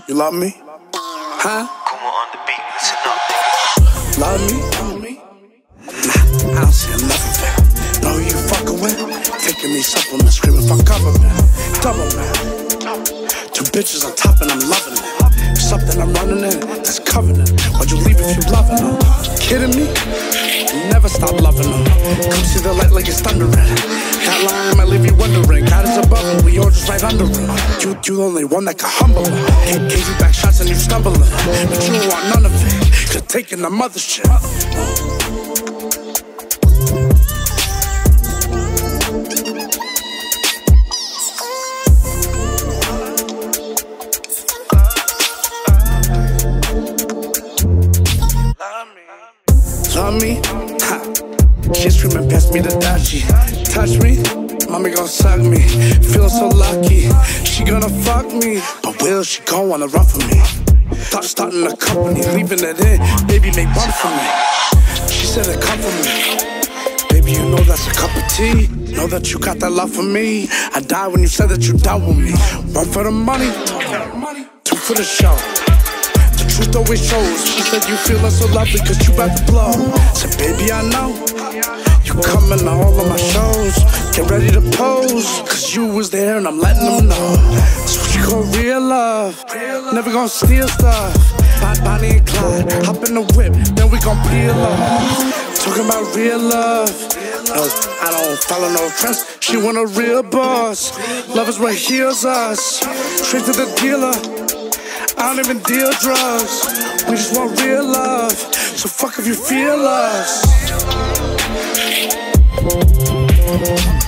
You love me? Huh? Come on the beat, listen up. Love me? Nah, I don't see nothing fair. Know who you fucking with? Taking these supplements, screaming for government. Double man. Two bitches on top and I'm loving it. Something I'm running in, that's covenant. Why'd you leave if you loving them? Kidding me? Never stop loving them. Come see the light like it's thundering. That line might leave you wondering. God is above and we all just right under it. You the only one that can humble it. Gave you back shots and you stumbling, but you don't want none of it. Cause taking the mother shit. Love me? Ha. She screaming past me to dodgy. Touch me? Mommy gon' suck me. Feeling so lucky. She gonna fuck me, but will she gon' wanna run for me? Thought starting a company, leaving it in. Baby, make bun for me. She said it come for me. Baby, you know that's a cup of tea. Know that you got that love for me. I died when you said that you down with me. One for the money, two for the show. Truth always shows. She said you feelin' so lovely cause you about to blow. Said baby I know you coming to all of my shows. Get ready to pose cause you was there and I'm letting them know. That's what you call real love. Never gonna steal stuff. Bonnie and Clyde, hop in the whip, then we gon' peel off. Talking about real love. No, I don't follow no trends. She want a real boss. Love is what heals us. Straight to the dealer. I don't even deal drugs. We just want real love. So fuck if you feel us.